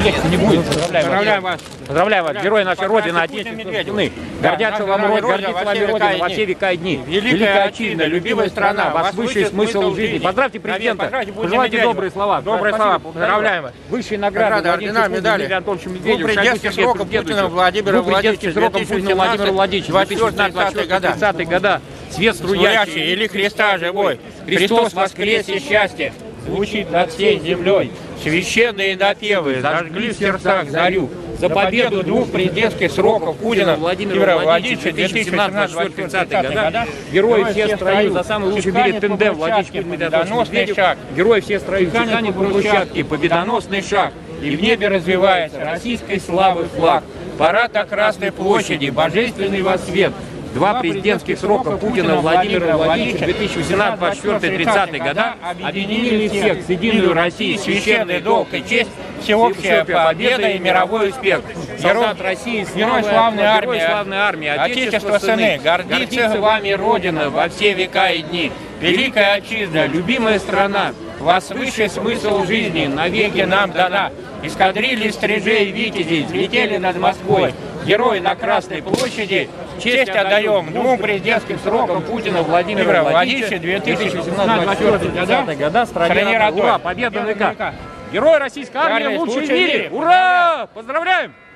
легче не будет. Поздравляем вас. Поздравляем вас. Герои нашей Родины, Отечественной. Гордятся вам гордится вами Родина во все века и дни. Великая Отчизна, любимая страна, вас высший смысл жизни. Поздравьте президента. Пожелайте добрые слова. Добрые слова. Поздравляем вас. Высшие награды, ордена, медали. Президентских сроков Путина Владимира Владимировича 2017-2030 года. Свет струящий или Христа живой. Христос воскресе, счастье звучит над всей землей. Священные напевы зажгли в сердцах зарю. За победу двух президентских сроков Путина Владимира Владимировича 2017-2030 года. Герои все строю за самый лучший в мире тендем Владимир Медведев. Герои все строю тянет по брусчатке, победоносный шаг. И в небе развивается российской славы флаг. Парад на Красной площади, божественный воссвет. Два президентских срока Путина Владимира Владимировича 2017-2024-30 года объединили всех с единую Россию, священный долг и честь, всеобщая победа и мировой успех. Солдат России, герой славной армии, Отечество сыны, гордится вами Родина во все века и дни. Великая Отчизна, любимая страна, вас высший смысл жизни навеки нам дана. Эскадрильи стрижей и витязей взлетели над Москвой. Герои на Красной площади, честь отдаем двум президентским срокам Путина Владимира Владимировича 2017-2030 года. Стране родной. Победа на века. Герой российской армии лучший в мире. Ура! Поздравляем!